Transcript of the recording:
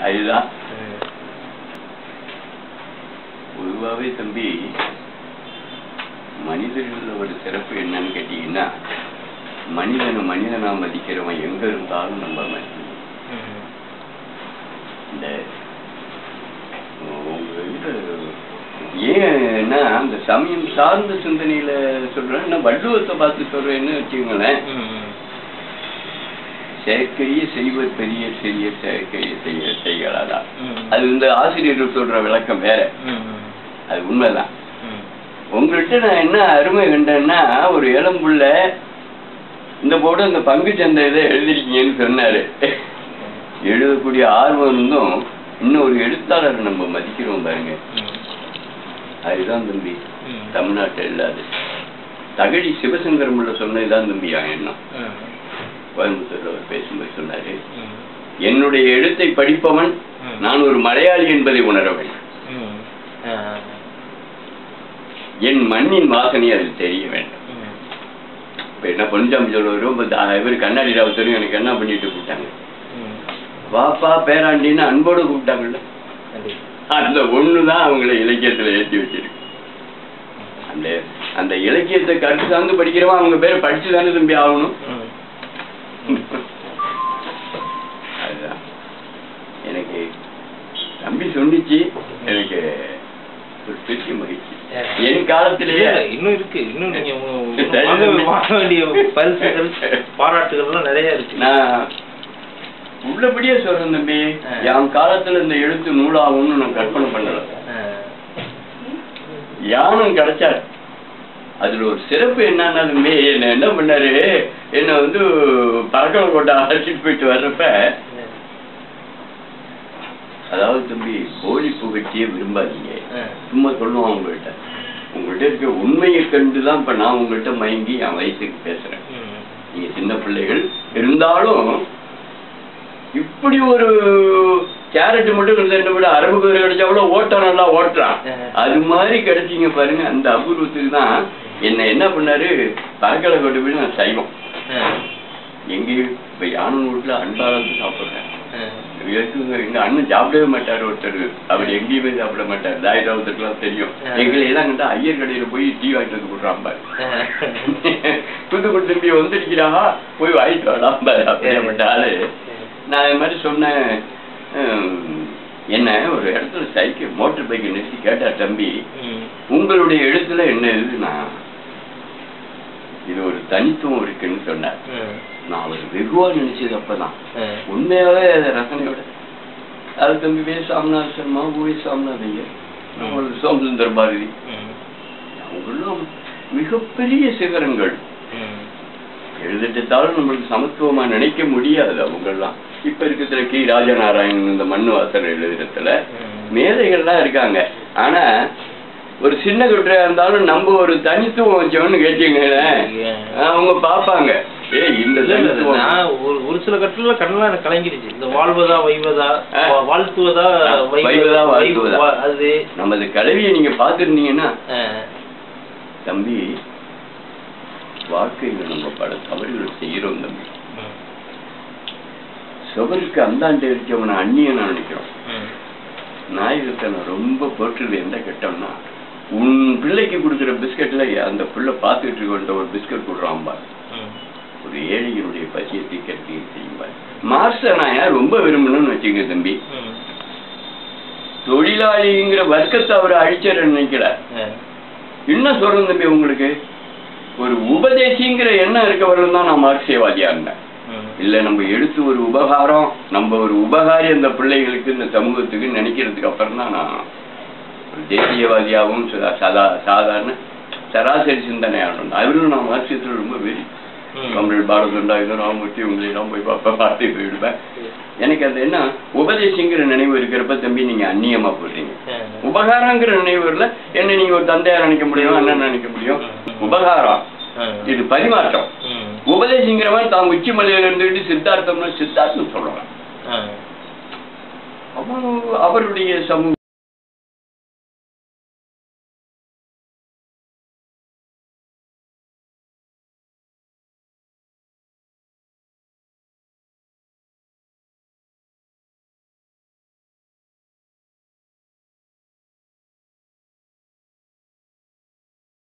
அதுதான் பொதுவாகவே தம்பி மனிதர்கள் ஒரு சிறப்பு என்னன்னு கேட்டீங்கன்னா மனிதனா மதிக்கிறவன் எங்க இருந்தாலும் நம்ம மதிக்கணும். இந்த ஏன்னா அந்த சமயம் சார்ந்த சிந்தனையில சொல்றேன், நான் வள்ளுவத்தை பார்த்து சொல்றேன்னு வச்சுக்கோங்களேன். செயற்கைய செய்வது பெரிய சிறிய செயற்கைய செய்யலாதான். அது இந்த ஆசிரியர்கள் சொல்ற விளக்கம் வேற, அது உண்மைதான். உங்கள்கிட்ட நான் என்ன அருமை கண்டேன்னா, ஒரு இளம்புள்ள இந்த போட இந்த பங்கு சந்தை இதை எழுதிருக்கீங்கன்னு சொன்னாரு. எழுதக்கூடிய ஆர்வம் இருந்தும் இன்னும் ஒரு எழுத்தாளர் நம்ம மதிக்கிறோம் பாருங்க. அதுதான் தம்பி தமிழ்நாட்டில் இல்லாது. தகழி சிவசங்கரம் உள்ள சொன்னதுதான் தம்பியா எண்ணம். கோயம்புத்தூர்ல அவர் பேசும்போது சொன்னாரு, என்னுடைய எழுத்தை படிப்பவன் நான் ஒரு மலையாளி என்பதை உணர வேண்டும், என் மண்ணின் வாசனை அதில் தெரிய வேண்டும். இப்ப என்ன பொன்சாமி சொல்லுவாரு, இவர் கண்ணாடி ராவத்தரையும் எனக்கு என்ன பண்ணிட்டு கூப்பிட்டாங்க, வாப்பா பேராண்டின்னு அன்போடு கூப்பிட்டாங்கல்ல, அந்த ஒண்ணுதான் அவங்களை இலக்கியத்துல ஏற்றி வச்சிருக்கு. அந்த அந்த இலக்கியத்தை கருத்து சார்ந்து படிக்கிறவன் அவங்க பேரை படிச்சுதானே தம்பி ஆகணும். அதுதான் எனக்கு தம்பி சொன்னிச்சு, எனக்கு ஒரு பெரிய மகிழ்ச்சி. என் காலத்திலேயே இன்னும் இருக்கு, இன்னும் நீங்க வாங்க வேண்டிய பரிசுகள் பாராட்டுகள் நிறைய இருக்கு. நான் உள்ளபடியே சொல்றேன் தம்பி, என் காலத்துல இந்த எழுத்து நூலாகும்னு நான் கற்பனை பண்ணல. யானும் கிடைச்சாரு. அதுல ஒரு சிறப்பு என்னன்னா தம்பி, என்ன பண்ணாரு, என்ன பறக்கல கோட்டை அழைச்சிட்டு போயிட்டு வர்றப்ப, அதாவது தம்பி போலி புகழ்ச்சியே விரும்பாதீங்க. சும்மா சொல்லுவான் உங்கள்கிட்ட இருக்க உண்மையை கண்டுதான் இப்ப நான் உங்கள்கிட்ட மயங்கி என் வயசுக்கு பேசுறேன். நீங்க சின்ன பிள்ளைகள் இருந்தாலும் இப்படி ஒரு கேரட் மட்டும் இருந்தா விட அரபு பேர் கிடைச்சா கூட ஓட்டம் நல்லா ஓட்டுறான். அது மாதிரி கிடைச்சிங்க பாருங்க. அந்த அபூர்வத்துக்கு தான் என்ன பண்ணாரு, பறக்கலை கொண்டு போய் நான் சைவம் எங்கேயும் இப்ப யானும் வீட்டுல அன்பாரத்து சாப்பிடுறேன். எங்க அண்ணன் சாப்பிடவே மாட்டாரு ஒருத்தர், அவர் எங்கேயுமே சாப்பிட மாட்டாரு. தாயிராவத்துக்குலாம் தெரியும். எங்களை எல்லாம் கண்டா ஐயர் கடையில போய் டீ வாங்கிட்டு வந்து கொடுறான் பாரு, தூத்துக்குடி திரும்பி வந்துருக்கிறா போய் வாங்கிட்டு வரலாம் பாரு அப்படியே ஆளு. நான் இது மாதிரி சொன்னேன், என்ன ஒரு இடத்துல சைக்கிள் மோட்டர் பைக்கை நிறுத்தி கேட்டா, தம்பி உங்களுடைய எழுத்துல என்ன எழுதுனா இது ஒரு தனித்துவம் இருக்குன்னு சொன்னார். நான் அவர் வெகுவா நினைச்சது அப்பதான் உண்மையாவே ரசனையோட. அது தம்பி வே சாமிநாத சர்மா, ஊவி சாமிநாத ஐயர், சோமசுந்தர பாரதி, அவங்களும் மிகப்பெரிய சிகரங்கள். எழுதிட்டாலும் நம்மளுக்கு சமத்துவமா நினைக்க முடியாது அவங்கெல்லாம். இப்ப இருக்கிற கி ராஜநாராயணன் இந்த மண்ணு வாசல் எழுதுறதுல மேதைகள்லாம் இருக்காங்க. ஆனா ஒரு சின்ன குற்றையா இருந்தாலும் நம்ம ஒரு தனித்துவம் வச்சோம்னு கேட்டீங்களேன், அவங்க பாப்பாங்க, இந்த ஒரு சில கட்டுல கண்ணெல்லாம் கலங்கிடுச்சு. இந்த வாழ்வதா வைவதா, வாழ்த்துவதா வைவதா வாழ்த்துவதா, அது நமது கல்வியை நீங்க பாத்துருந்தீங்கன்னா தம்பி, வாழ்க்கையில நம்ம பல தவறுகள் செய்யறோம் தம்பி. சுவருக்கு அந்தாண்டு இருக்கவனை அந்நியனா நினைக்கிறோம். நாயகத்தை நான் ரொம்ப போற்றுது எந்த கட்டம்னா, உன் பிள்ளைக்கு கொடுக்குற பிஸ்கட்ல அந்த பிள்ளை பார்த்துட்டு இருக்க ஒரு பிஸ்கட் கொடுறான் பாரு, ஒரு ஏழைகளுடைய பசியை தீர்க்க செய்யும்பாரு. மாஸ்டர் நான் யார் ரொம்ப விரும்பணும்னு வச்சுங்க தம்பி, தொழிலாளிங்கிற வர்க்கத்தை அவரை அழிச்சர் நினைக்கல. என்ன சொல்றேன் தம்பி, உங்களுக்கு ஒரு உபதேசிங்கிற எண்ணம் இருக்கவர்கள் தான் நான் மார்க்சியவாதியா இருந்தேன். இல்ல நம்ம எழுத்து ஒரு உபகாரம், நம்ம ஒரு உபகாரி அந்த பிள்ளைகளுக்கு இந்த சமூகத்துக்கு நினைக்கிறதுக்கு அப்புறம் தான் நான் ஒரு தேசியவாதியாகவும் சாதாரண சராசரி சிந்தனையாளன். அவரும் நான் மார்க்சியத்தில் ரொம்ப வெறி. கம்ரேட் பாரதண்டாயுதம், ராமமூர்த்தி, உங்களெல்லாம் போய் பார்த்து போயிடுவேன். எனக்கு அது என்ன உபதேசிங்கிற நினைவு இருக்கிறப்ப தம்பி நீங்க அந்நியமா போடுறீங்க. உபகாரங்கிற நினைவுல என்ன நீங்க ஒரு தந்தையார் நினைக்க முடியும், அண்ணன் நினைக்க முடியும். உபகாரம் இது பரிமாற்றம். உபதேசிங்கிறவன் தான் உச்சி மலையில இருந்துட்டு சித்தார்த்தம் சொல்லுவான். அவருடைய சமூக